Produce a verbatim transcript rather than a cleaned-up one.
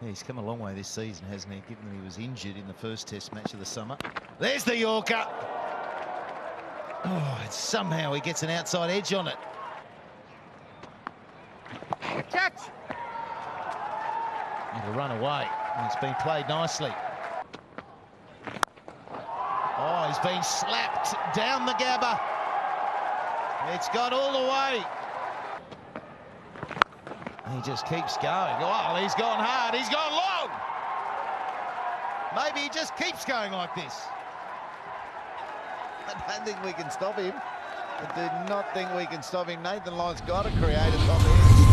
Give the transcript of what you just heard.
Yeah, he's come a long way this season, hasn't he? Given that he was injured in the first Test match of the summer. There's the Yorker. Oh, and somehow he gets an outside edge on it. Catch! It'll run away. It's been played nicely. Oh, he's been slapped down the gabba. It's gone all the way. He just keeps going. Well, he's gone hard. He's gone long. Maybe he just keeps going like this. I don't think we can stop him. I do not think we can stop him. Nathan Lyon's got to create a top end.